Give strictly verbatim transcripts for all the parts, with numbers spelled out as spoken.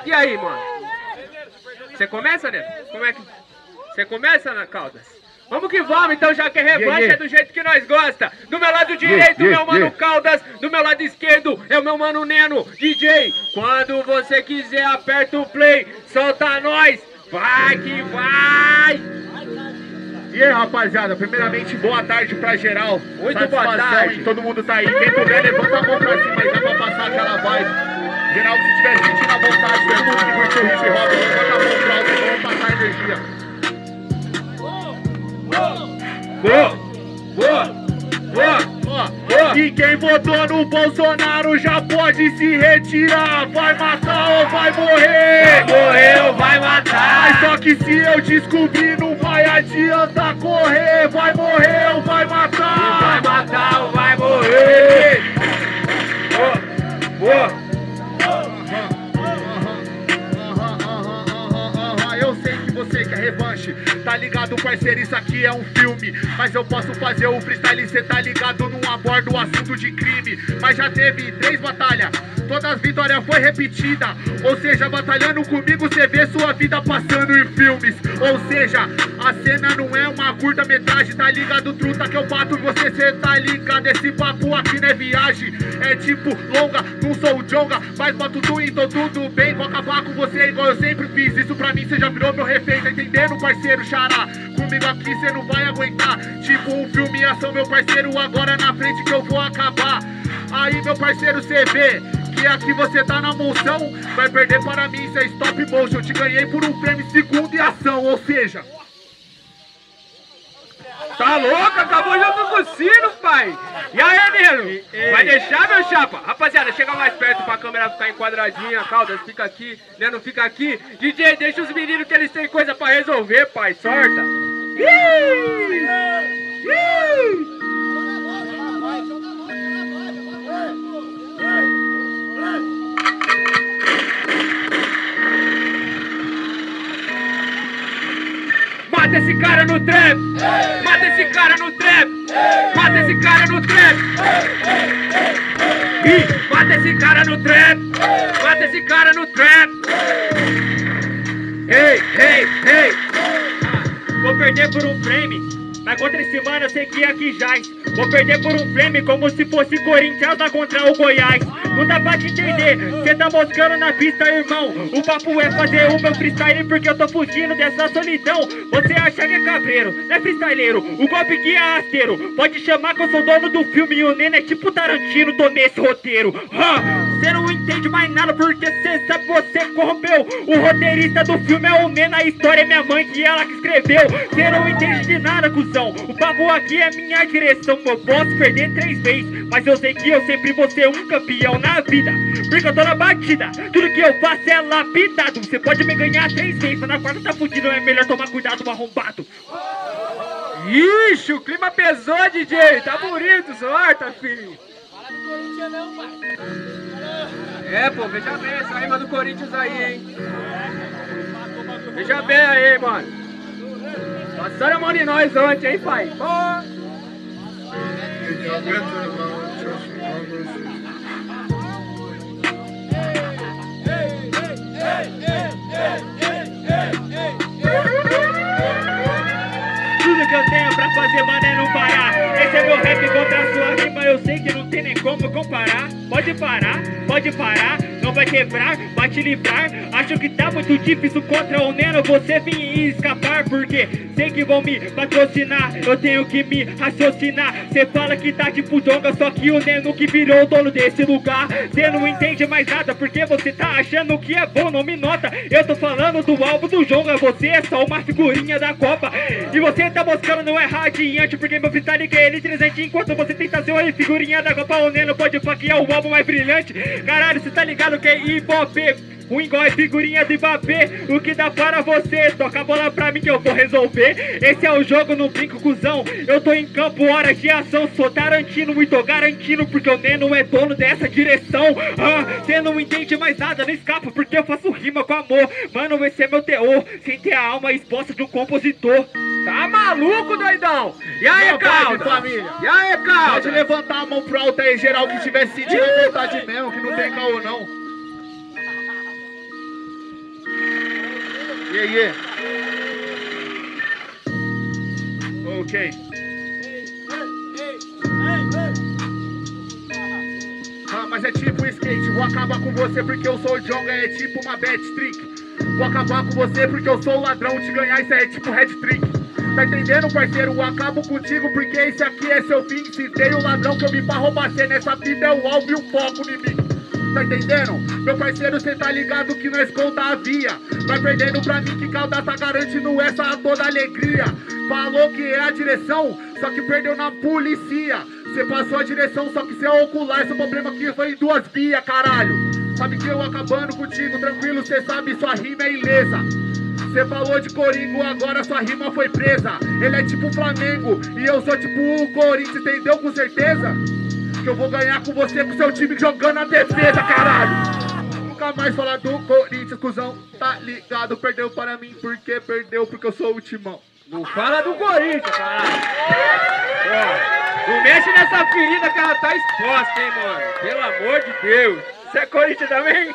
E aí, mano? Você começa, né? Como é que... Você começa, na Caldas? Vamos que vamos, então, já que é revanche, yeah, yeah. é do jeito que nós gosta. Do meu lado direito, yeah, yeah, meu mano yeah. Caldas. Do meu lado esquerdo, é o meu mano Neno, D J. Quando você quiser, aperta o play, solta nós. Vai que vai! E aí, rapaziada, primeiramente, boa tarde pra geral. Muito boa tarde. Todo mundo tá aí. Quem puder, levanta a mão pra cima aí, já pra passar aquela vibe. Geral, se tiver sentindo a vontade, todo mundo que curtiu o hip hop, levanta a mão pro alto e vamos passar a energia. Boa! Boa! Boa! Boa! E quem votou no Bolsonaro já pode se retirar. Vai matar ou vai morrer? Vai morrer ou vai matar? Mas só que se eu descobrir, não vai adiantar correr. Vai morrer ou vai matar? Vai matar ou vai morrer? Boa! Boa! Eu sei que você quer revanche, tá ligado, parceiro, isso aqui é um filme. Mas eu posso fazer o freestyle, cê tá ligado, não abordo o assunto de crime. Mas já teve três batalhas, todas as vitórias foi repetida. Ou seja, batalhando comigo, cê vê sua vida passando em filmes. Ou seja, a cena não é uma curta metragem, tá ligado, truta, que eu bato você, cê tá ligado. Esse papo aqui não é viagem, é tipo longa, não sou o Jonga, mas boto tudo e tô tudo bem. Vou acabar com você igual eu sempre fiz, isso pra mim cê já virou meu refém, tá entendendo, parceiro xará? Comigo aqui cê não vai aguentar, tipo um filme e ação, meu parceiro, agora na frente que eu vou acabar. Aí, meu parceiro, cê vê que aqui você tá na moção, vai perder para mim, cê é stop motion. Eu te ganhei por um frame segundo e ação, ou seja... Tá louco? Acabou junto com o Ciro, pai! E aí, Neno? Vai deixar, meu chapa? Rapaziada, chega mais perto pra câmera ficar enquadradinha. Caldas, fica aqui. Neno, fica aqui. D J, deixa os meninos que eles têm coisa pra resolver, pai. Sorta! Ih! Ih! Mata esse cara no trap! Mata esse cara no trap! Mata esse cara no trap! Ih, mata esse cara no trap! Mata esse cara no trap! Ei, ei, ei! Vou perder por um frame, mas contra esse mano eu sei que é aqui jaz. Vou perder por um frame como se fosse Corinthians contra o Goiás. Não dá pra te entender, cê tá moscando na pista, irmão. O papo é fazer o meu freestyle porque eu tô fugindo dessa solidão. Você acha que é cabreiro, não é freestyleiro, o golpe que é rasteiro. Pode chamar que eu sou dono do filme e o Neno é tipo Tarantino, tô nesse roteiro. Huh? Cê não entende mais nada porque cê sabe você corrompeu. O roteirista do filme é o Neno, a história é minha mãe que ela que escreveu. Cê não entende de nada, cuzão, o papo aqui é minha direção. Eu posso perder três vezes, mas eu sei que eu sempre vou ser um campeão na vida, porque eu tô na batida, tudo que eu faço é lapidado. Você pode me ganhar três vezes, mas na quarta tá fudido, é melhor tomar cuidado, arrombado. Ixi, o clima pesou, D J, tá bonito, sorta, filho. Fala do Corinthians não, pai. É, pô, veja bem essa rima do Corinthians aí, hein. Veja bem aí, mano. Passaram a mão de nós ontem, hein, pai. Pô. Tudo que eu tenho pra fazer, mano, é não parar. Esse é meu rap contra a sua rima, eu sei que não tem nem como comparar. Pode parar, pode parar, não vai quebrar, vai te livrar. Acho que tá muito difícil contra o Neno você vir escapar, porque sei que vão me patrocinar, eu tenho que me raciocinar. Cê fala que tá tipo Jonga, só que o Neno que virou o dono desse lugar. Cê não entende mais nada, porque você tá achando que é bom, não me nota. Eu tô falando do álbum do Jonga, você é só uma figurinha da Copa. E você tá buscando não é radiante, porque meu freestyle que é ele presente. Enquanto você tenta ser uma figurinha da Copa, o Neno pode falar o álbum mais brilhante. Caralho, cê tá ligado que é hip-hop, um igual é figurinha do Mbappé. O que dá para você? Toca a bola pra mim que eu vou resolver. Esse é o jogo, não brinco, cuzão. Eu tô em campo, horas de ação. Sou Tarantino e tô garantindo, porque o Neno é dono dessa direção. Ah, cê não entende mais nada, não escapa, porque eu faço rima com amor. Mano, esse é meu teor, sem ter a alma exposta de um compositor. Tá maluco, doidão? E aí, Calda? Família. E aí, Calda? Pode levantar a mão pro alto aí, geral, que tiver sentindo a vontade mesmo, que não tem caô não. Yeah, yeah. Ok. Ah, mas é tipo skate, vou acabar com você porque eu sou o Jonga, é tipo uma bad trick. Vou acabar com você porque eu sou o ladrão, te ganhar isso é tipo red trick. Tá entendendo, parceiro? Eu acabo contigo porque esse aqui é seu fim. Se tem o ladrão que eu vim pra roubar cê nessa vida é o alvo e o foco em mim. Tá entendendo? Meu parceiro, cê tá ligado que nós conta a via. Vai perdendo pra mim que Caldaça garante no essa a toda alegria. Falou que é a direção, só que perdeu na polícia. Cê passou a direção, só que cê é ocular. Esse problema aqui foi em duas vias, caralho. Sabe que eu acabando contigo, tranquilo, cê sabe, sua rima é ilesa. Cê falou de Coringo, agora sua rima foi presa. Ele é tipo Flamengo e eu sou tipo o Corinthians, entendeu com certeza? Que eu vou ganhar com você, com seu time jogando a defesa, caralho. Nunca mais falar do Corinthians, cuzão, tá ligado? Perdeu para mim, porque perdeu, porque eu sou o timão. Não fala do Corinthians, caralho. Ó, não mexe nessa ferida que ela tá exposta, hein, mano. Pelo amor de Deus. Você é Corinthians também?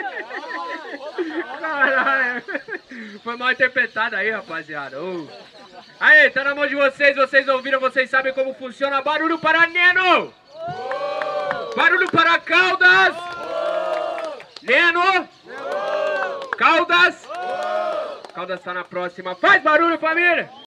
Caralho. Foi mal interpretado aí, rapaziada. Oh. Aí, tá na mão de vocês. Vocês ouviram, vocês sabem como funciona. Barulho para Neno. Barulho para Caldas. Neno. Caldas. Caldas tá na próxima. Faz barulho, família.